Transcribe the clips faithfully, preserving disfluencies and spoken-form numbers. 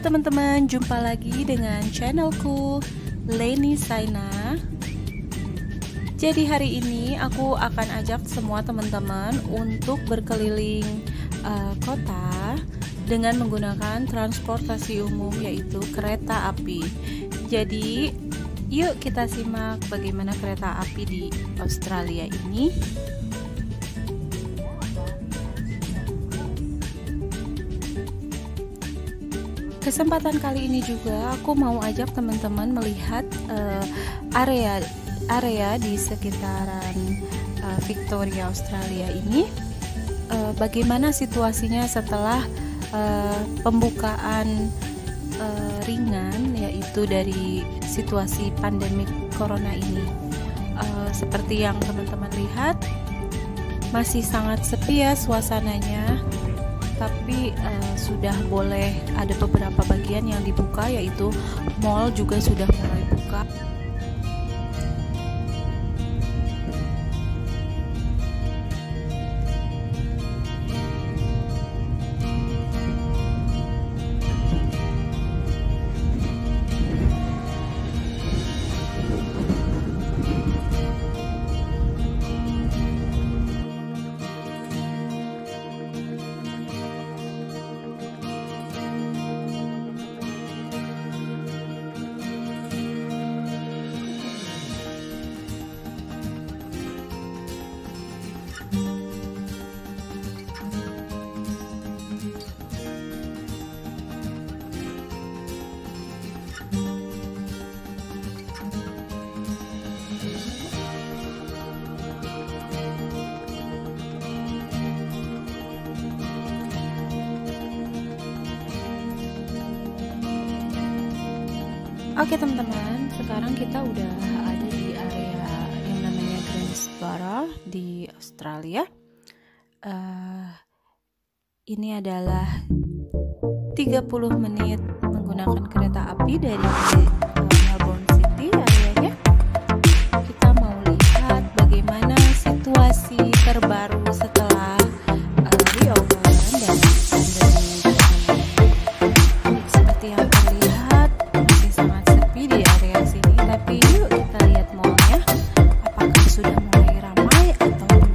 Halo teman-teman, jumpa lagi dengan channelku Leni Saina. Jadi hari ini aku akan ajak semua teman-teman untuk berkeliling uh, kota dengan menggunakan transportasi umum, yaitu kereta api. Jadi yuk kita simak bagaimana kereta api di Australia ini. Kesempatan kali ini juga aku mau ajak teman-teman melihat uh, area area di sekitaran uh, Victoria, Australia ini. Uh, bagaimana situasinya setelah uh, pembukaan uh, ringan, yaitu dari situasi pandemi corona ini. Uh, seperti yang teman-teman lihat, masih sangat sepi ya suasananya. Tapi uh, sudah boleh ada beberapa bagian yang dibuka, yaitu mall juga sudah mulai buka. Oke teman-teman, sekarang kita udah ada di area yang namanya Greensboro di Australia. Uh, ini adalah tiga puluh menit menggunakan kereta api dari Melbourne City areanya. Kita mau lihat bagaimana situasi terbaru setelah uh, reopen dan pandemi. Seperti yang terlihat, masih sangat sepi di area sini, tapi yuk kita lihat mallnya, apakah sudah mulai ramai atau belum.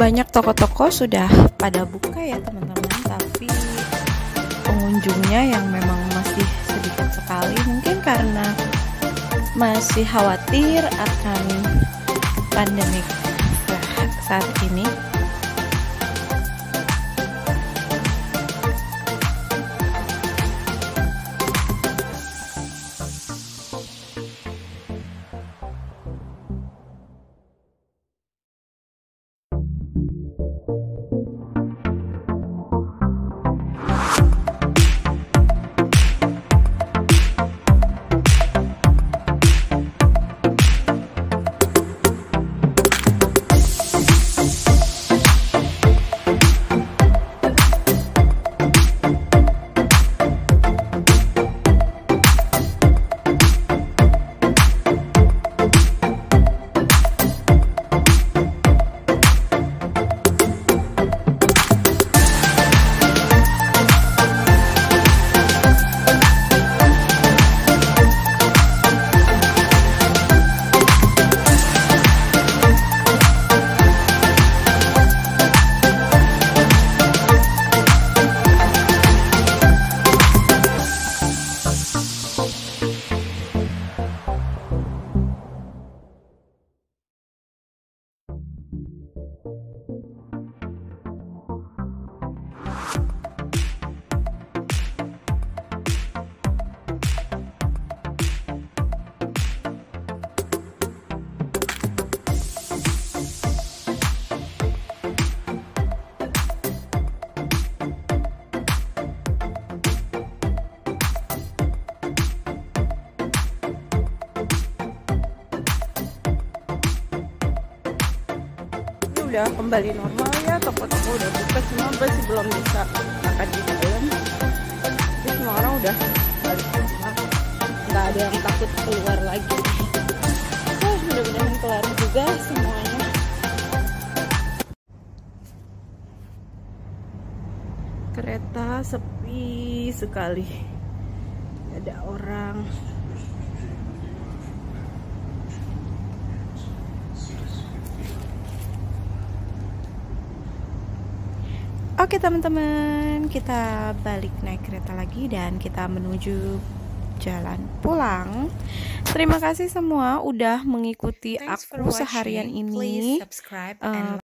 banyak toko-toko sudah pada buka ya teman-teman, tapi pengunjungnya yang memang masih sedikit sekali, mungkin karena masih khawatir akan pandemik saat ini. Udah kembali normal ya, toko-toko udah buka, cuma masih belum bisa makan di dalam. Jadi semua orang udah balik ke rumah, nggak ada yang takut keluar lagi. Oh, mudah-mudahan kelar juga semuanya. Kereta sepi sekali, ada orang. Oke teman-teman, kita balik naik kereta lagi dan kita menuju jalan pulang. Terima kasih semua udah mengikuti aku seharian ini.